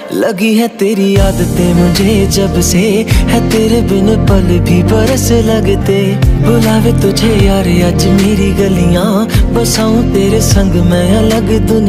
लगी है तेरी आदतें मुझे जब से, है तेरे बिन पल भी बरस लगते। बुलावे तुझे यार आज मेरी गलियां, बसाऊं तेरे संग मैं अलग दुनिया।